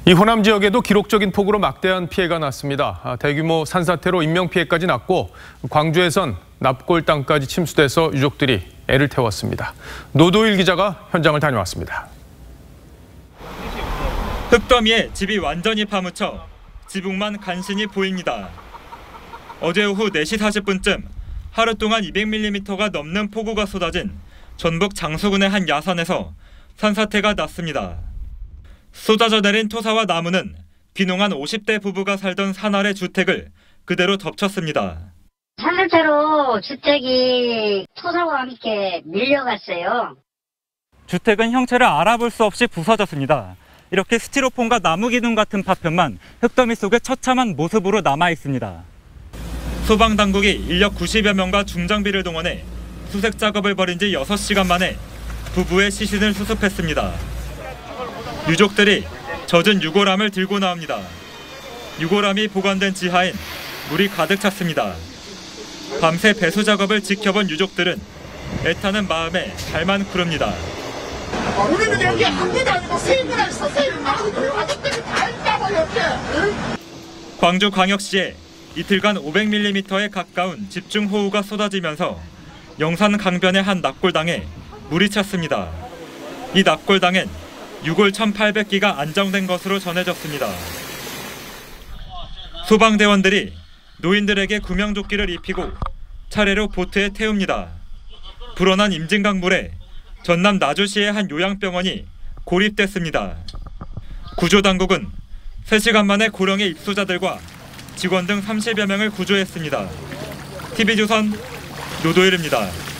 이 호남 지역에도 기록적인 폭우로 막대한 피해가 났습니다. 대규모 산사태로 인명피해까지 났고 광주에선 납골 땅까지 침수돼서 유족들이 애를 태웠습니다. 노도일 기자가 현장을 다녀왔습니다. 흙더미에 집이 완전히 파묻혀 지붕만 간신히 보입니다. 어제 오후 4시 40분쯤 하루 동안 200mm가 넘는 폭우가 쏟아진 전북 장수군의 한 야산에서 산사태가 났습니다. 쏟아져 내린 토사와 나무는 귀농한 50대 부부가 살던 산 아래 주택을 그대로 덮쳤습니다. 산사태로 주택이 토사와 함께 밀려갔어요. 주택은 형체를 알아볼 수 없이 부서졌습니다. 이렇게 스티로폼과 나무 기둥 같은 파편만 흙더미 속에 처참한 모습으로 남아 있습니다. 소방당국이 인력 90여 명과 중장비를 동원해 수색 작업을 벌인 지 6시간 만에 부부의 시신을 수습했습니다. 유족들이 젖은 유골함을 들고 나옵니다. 유골함이 보관된 지하엔 물이 가득 찼습니다. 밤새 배수 작업을 지켜본 유족들은 애타는 마음에 발만 구릅니다. 우리는 여기 한 개도 아니고 세 개나 있었어요. 가족들이 다 있다고 옆에. 광주광역시에 이틀간 500mm에 가까운 집중호우가 쏟아지면서 영산 강변의 한 납골당에 물이 찼습니다. 이 납골당엔 유골 1,800기가 안정된 것으로 전해졌습니다. 소방대원들이 노인들에게 구명조끼를 입히고 차례로 보트에 태웁니다. 불어난 임진강 물에 전남 나주시의 한 요양병원이 고립됐습니다. 구조당국은 3시간 만에 고령의 입소자들과 직원 등 30여 명을 구조했습니다. TV조선 노도일입니다.